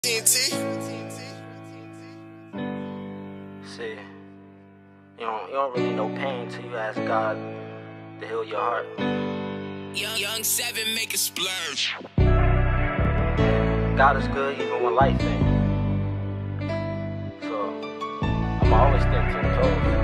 TNT. See, you don't really know pain till you ask God to heal your heart. Young 7 make a splurge. God is good even when life ain't. So I'm always thinking 10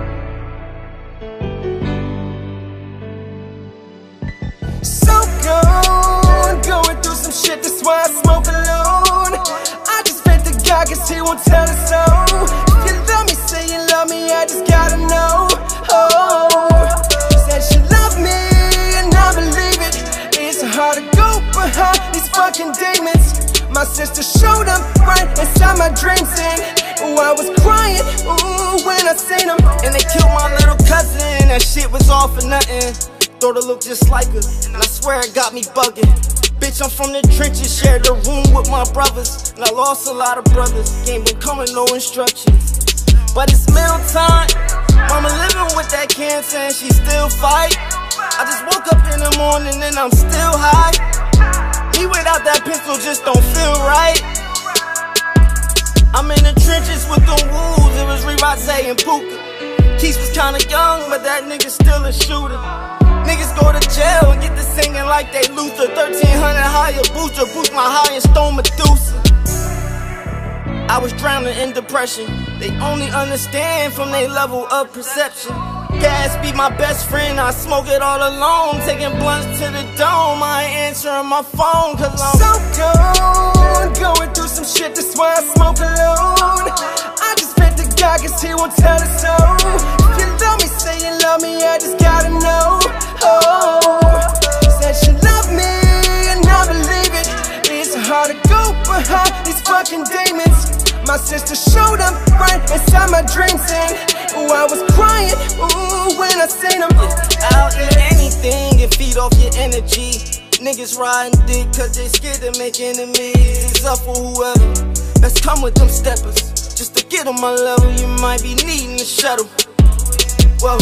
toes. So gone, going through some shit, that's why I smoke alone. I just bet to God, cause he won't tell us so. If you love me, say you love me, I just gotta know. Oh, said she loved me, and I believe it. It's hard to go behind these fucking demons. My sister showed up right inside my dreams, and ooh, I was crying, ooh, when I seen them. And they killed my little cousin, that shit was all for nothing. Thought it looked just like her, and I swear it got me bugging. Bitch, I'm from the trenches, shared the room with my brothers, and I lost a lot of brothers, game been coming, no instructions. But it's meal time, mama living with that cancer and she still fight. I just woke up in the morning and I'm still high. Me without that pistol just don't feel right. I'm in the trenches with them wolves, it was Reebok and Puka. Keith was kinda young, but that nigga still a shooter. Niggas go to jail and get to singing like they Luther. 1300 higher booster, boost my high and stone Medusa. I was drowning in depression. They only understand from their level of perception. Gas be my best friend, I smoke it all alone. Taking blunts to the dome, I ain't answering my phone cause I'm so gone, going through some shit, that's why I smoke alone. I just bet to God cause he won't tell us so. If you love me, say you love me, I just gotta know. Oh, said she loved me, and I believe it. It's hard to go behind these fucking demons. My sister showed up right inside my dreams, and ooh, I was crying, ooh, when I seen them. I'll eat anything and feed off your energy. Niggas riding dick cause they scared to make enemies. It's up for whoever, let's come with them steppers. Just to get on my level, you might be needing a shuttle. Whoa.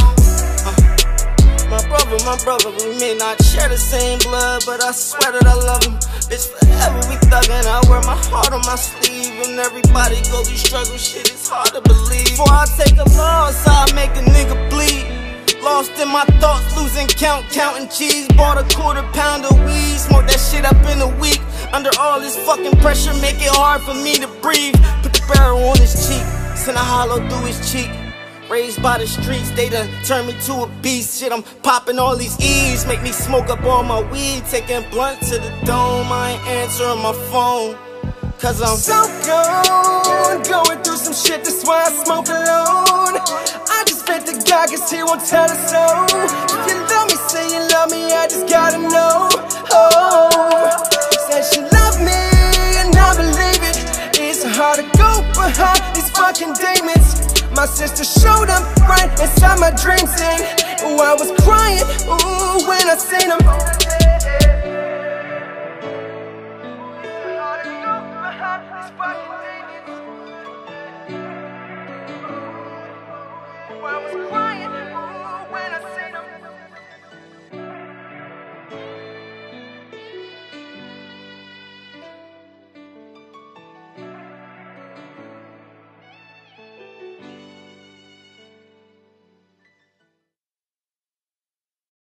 My brother, we may not share the same blood, but I swear that I love him. Bitch, forever we thuggin', I wear my heart on my sleeve. And everybody go through struggle, shit, it's hard to believe. Before I take a loss, I make a nigga bleed. Lost in my thoughts, losing count, counting cheese. Bought a quarter pound of weed, smoked that shit up in a week. Under all this fucking pressure, make it hard for me to breathe. Put the barrel on his cheek, send a hollow through his cheek. Raised by the streets, they done turned me to a beast. Shit, I'm popping all these E's, make me smoke up all my weed. Taking blunt to the dome, I ain't answering my phone cause I'm so gone, going through some shit, that's why I smoke alone. I just bet to God cause he won't tell us so. If you love me, say you love me, I just gotta know. Oh, said she loved me, and I believe it. It's hard to go behind these fucking demons. My sister showed up right inside my dreams, and ooh, I was crying, ooh, when I seen them.